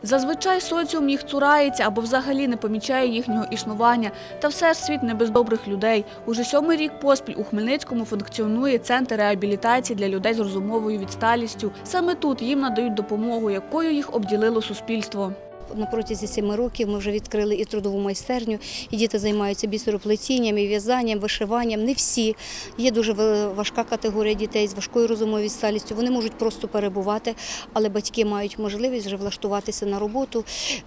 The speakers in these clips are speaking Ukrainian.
Зазвичай соціум їх цурається або взагалі не помічає їхнього існування. Та все ж світ не без добрих людей. Уже 7-й рік поспіль у Хмельницькому функціонує центр реабілітації для людей з розумовою відсталістю. Саме тут їм надають допомогу, якою їх обділило суспільство. На протязі 7 років ми вже відкрили і трудову майстерню, і діти займаються бісероплетінням, і в'язанням, вишиванням. Не всі. Є дуже важка категорія дітей з важкою розумовою відсталістю. Вони можуть просто перебувати, але батьки мають можливість вже влаштуватися на роботу.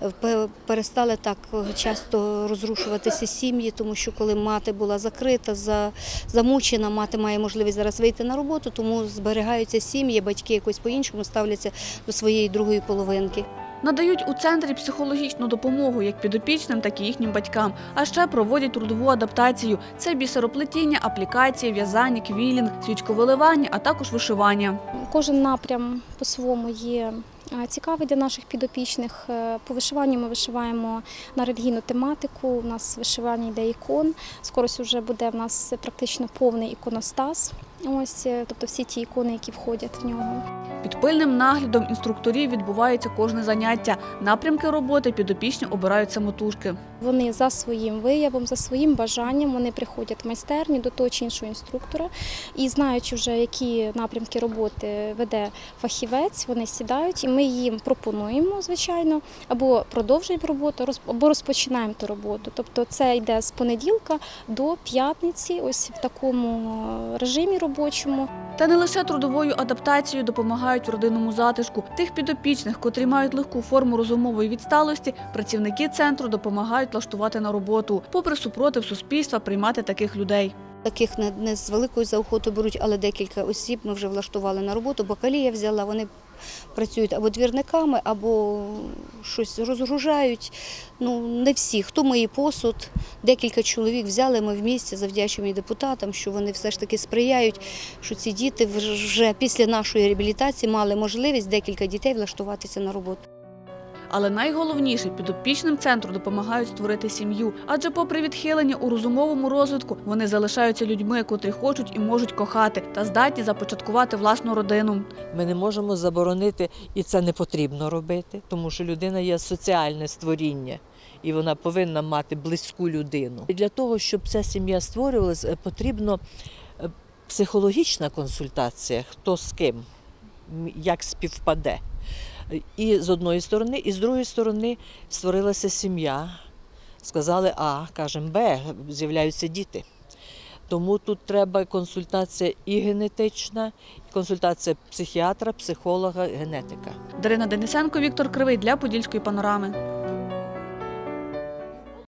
Перестали так часто розрушуватися сім'ї, тому що коли мати була закрита, замучена, мати має можливість зараз вийти на роботу, тому зберігаються сім'ї, батьки якось по-іншому ставляться до своєї другої половинки. Надають у центрі психологічну допомогу як підопічним, так і їхнім батькам. А ще проводять трудову адаптацію. Це бісероплетіння, аплікації, в'язання, квілінг, свічковиливання, а також вишивання. Кожен напрям по-своєму є цікавий для наших підопічних. По вишиванню ми вишиваємо на релігійну тематику, у нас вишивання йде ікон. Скоро вже буде в нас практично повний іконостас, тобто всі ті ікони, які входять в нього. Під пильним наглядом інструкторів відбувається кожне заняття. Напрямки роботи підопічні обирають самотужки. Вони за своїм виявом, за своїм бажанням, вони приходять в майстерню до того чи іншого інструктора і знаючи вже, які напрямки роботи веде фахівець, вони сідають і ми їм пропонуємо, звичайно, або продовжуємо роботу, або розпочинаємо ту роботу. Тобто це йде з понеділка до п'ятниці, ось в такому режимі робочому. Та не лише трудовою адаптацією допомагають в родинному затишку. Тих підопічних, котрі мають легку форму розумової відсталості, працівники центру допомагають влаштувати на роботу. Попри супротив суспільства приймати таких людей. Таких не з великою заохотою беруть, але декілька осіб ми вже влаштували на роботу. Бакалія взяла, вони працюють або двірниками, або щось розгружають. Не всі. Хто миє посуд, декілька чоловік взяли, ми в місті, завдячуємо і депутатам, що вони все ж таки сприяють, що ці діти вже після нашої реабілітації мали можливість декілька дітей влаштуватися на роботу. Але найголовніше – підопічним центру допомагають створити сім'ю. Адже попри відхилення у розумовому розвитку, вони залишаються людьми, котрі хочуть і можуть кохати та здатні започаткувати власну родину. Ми не можемо заборонити, і це не потрібно робити, тому що людина є соціальне створіння, і вона повинна мати близьку людину. І для того, щоб ця сім'я створювалася, потрібна психологічна консультація, хто з ким, як співпаде. І з одної сторони, і з другої сторони створилася сім'я. Сказали А, кажемо Б, з'являються діти. Тому тут треба консультація і генетична, і консультація психіатра, психолога, генетика. Дарина Денисенко, Віктор Кривий для Подільської панорами.